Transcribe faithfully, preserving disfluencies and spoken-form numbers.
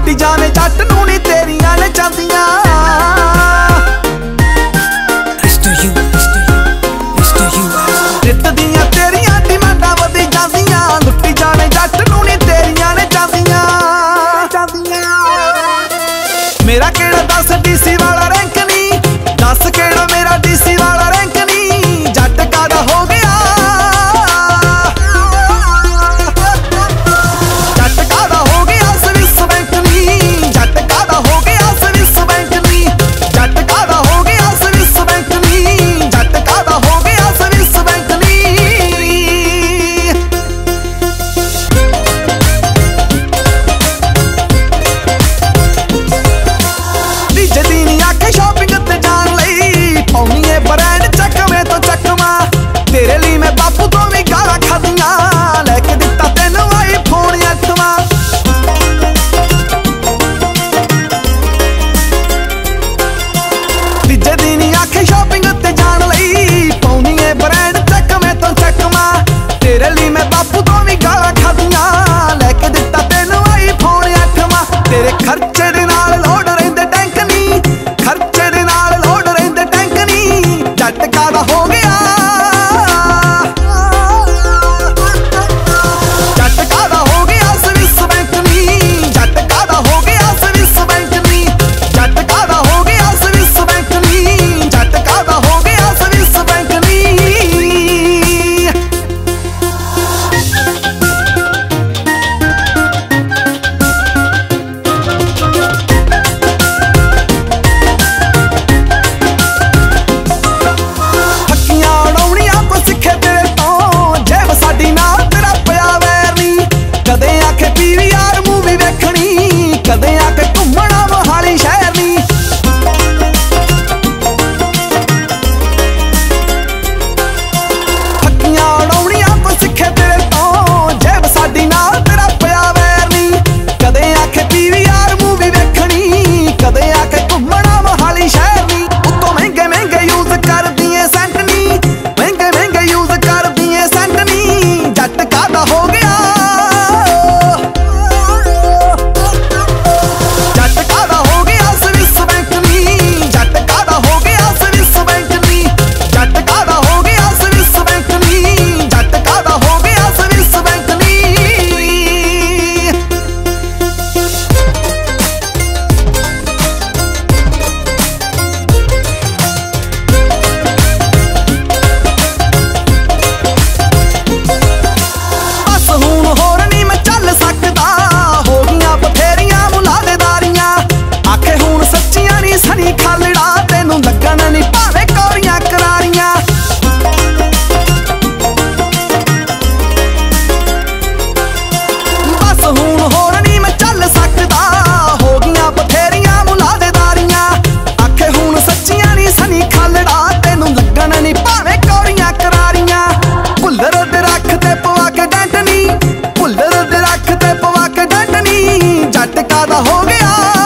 लुटी जाने जट नूं नी तेरियां ने चांदियां। नित दियां तेरियां डिमांडां वधी जांदियां, लुटी जाने जट नूं नी तेरियां ने चांदियां। मेरा केड़ा दस डीसी वाला रैंक नी, दस केड़ा मेरा डीसी वाला रैंक नी, जट कादा हो गया, जट कादा हो गया स्विस बैंक नी, जट कादा हो गया स्विस बैंक नी, जट कादा हो गया स्विस बैंक नी, जट कादा हो गया स्विस बैंक नी। तीजे दिन आखे शॉपिंग ते जान लई, पौनी है ब्रांड चकमे तो चकमा, तेरे लिए मैं बापू तो भी गाला खादियां, लेके दिता तेनू आई फोन अठवां। तीजे दिन आखे शॉपिंग ते जान लई, पौनी है ब्रांड चकमे तो चकमा, तेरे लिए मैं बापू तो भी गाला खादियां, लेके दिता तेनू आई फोन अठवां। तेरे खर्चे दे नाल लोड रहिंदे टैंक नी, खर्चे दे नाल लोड रहिंदे टैंक नी, जट कादा हो गया, जट कादा हो गया स्विस बैंक नी, जट कादा हो गया स्विस बैंक नी, जट कादा हो गया स्विस बैंक नी, जट कादा हो गया स्विस बैंक नी। हक्कियां उड़ाउणियां को सिखे तेरे तो, जेब साडी नाल तेरा पिया वैर नी, कदे आखे पीवीआर मूवी वेखणी, कदे आखे घुम्मणा मोहाली शहर नी। हक्कियां उड़ाउणियां को सिखे तेरे तो, जेब साडी नाल तेरा पिया वैर नी, कदे आखे पीवीआर मूवी वेखणी, कदे आखे घुम्मणा मोहाली शहर नी। उत्तों महंगे महंगे यूज कर दिए सेंट नी, महंगे महंगे यूज कर दिए सेंट नी, जट कादा हो गया, जट कादा हो गया स्विस बैंक नी, जट कादा हो गया स्विस बैंक नी, जट कादा हो गया स्विस बैंक नी, जट कादा हो गया स्विस बैंक नी। बस हुण होर नी मैं चल सकदा, हो गईयां बथेरियां मुलादेदारियां, आखे हुण सच्चियां नी सनी खालड़ा, तेनू लगन नी भावे कौरियां करारियां। बस हुण होर नी मैं चल सकदा, हो गईयां बथेरियां मुलादेदारियां, आखे हुण सच्चियां नी सनी खालड़ा, तेनू लगन नी भावे कौरियां करारियां। भुल्लर दरख ते पवा के डंट नी, भुल्लर दरख ते पवा के डंट नी, जट कादा हो गया,